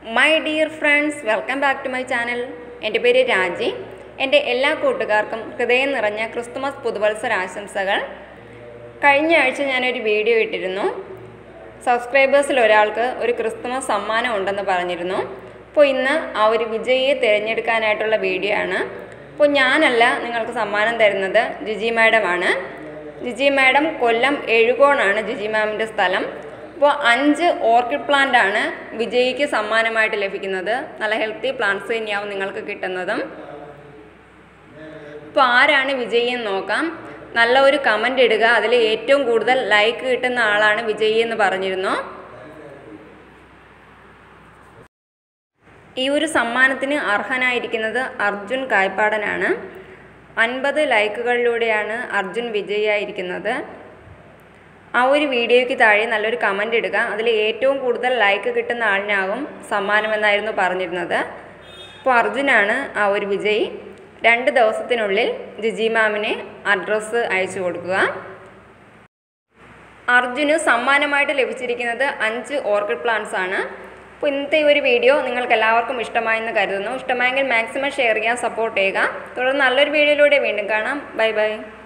My dear friends, welcome back to my channel. എൻ്റെ പേര് രാജി. എൻ്റെ എല്ലാ കൂട്ടുകാർക്കും ഹൃദയം നിറഞ്ഞ ക്രിസ്തുമസ് പുതുവത്സര ആശംസകൾ. കഴിഞ്ഞ ആഴ്ച ഞാനൊരു വീഡിയോ ഇട്ടിരുന്നു. സബ്സ്ക്രൈബേഴ്സിൽ ഒരാൾക്ക് ഒരു ക്രിസ്തുമസ് സമ്മാനം ഉണ്ടെന്ന് പറഞ്ഞിരുന്നു. അപ്പോൾ ഇന്ന് ആ ഒരു വിജയിയെ തിരഞ്ഞെടുക്കാനായിട്ടുള്ള വീഡിയോ ആണ്. അപ്പോൾ ഞാനല്ല നിങ്ങൾക്ക് സമ്മാനം തരുന്നത്, ജിജി മാഡമാണ്. ജിജി മാഡം കൊല്ലം എഴുകോണാണ് ജിജി മാമിൻ്റെ സ്ഥലം. അപ്പോൾ 5 ഓർക്കിഡ് പ്ലാന്റ് ആണ് വിജയിക്ക് സമ്മാനമായിട്ട് ലഭിക്കുന്നത്. നല്ല ഹെൽത്തി പ്ലാന്റ്സ് തന്നെയാവും നിങ്ങൾക്ക് കിട്ടുന്നതും. അപ്പോൾ ആരാണ് വിജയി എന്ന് നോക്കാം. നല്ല ഒരു കമൻ്റ് ഇടുക, അതിൽ ഏറ്റവും കൂടുതൽ ലൈക്ക് കിട്ടുന്ന ആളാണ് വിജയി എന്ന് പറഞ്ഞിരുന്നു. ഈ ഒരു സമ്മാനത്തിന് അർഹനായിരിക്കുന്നത് അർജുൻ കായ്പാടനാണ്. 50 ലൈക്കുകളിലൂടെയാണ് അർജുൻ വിജയിയായിരിക്കുന്നത്. ആ ഒരു വീഡിയോയ്ക്ക് താഴെ നല്ലൊരു കമൻ്റ് ഇടുക, അതിൽ ഏറ്റവും കൂടുതൽ ലൈക്ക് കിട്ടുന്ന ആളിനാകും സമ്മാനമെന്നായിരുന്നു പറഞ്ഞിരുന്നത്. അപ്പോൾ അർജുനാണ് ആ ഒരു വിജയി. 2 ദിവസത്തിനുള്ളിൽ ജിജി മാമിനെ അഡ്രസ്സ് അയച്ചു കൊടുക്കുക. അർജുന് സമ്മാനമായിട്ട് ലഭിച്ചിരിക്കുന്നത് 5 ഓർക്കിഡ് പ്ലാന്റ്സ് ആണ്. അപ്പോൾ ഇന്നത്തെ ഒരു വീഡിയോ നിങ്ങൾക്ക് എല്ലാവർക്കും ഇഷ്ടമായെന്ന് കരുതുന്നു. ഇഷ്ടമായെങ്കിൽ മാക്സിമം ഷെയർ ചെയ്യാൻ സപ്പോർട്ട് ചെയ്യുക. തുടർന്ന് നല്ലൊരു വീഡിയോയിലൂടെ വീണ്ടും കാണാം. Bye by.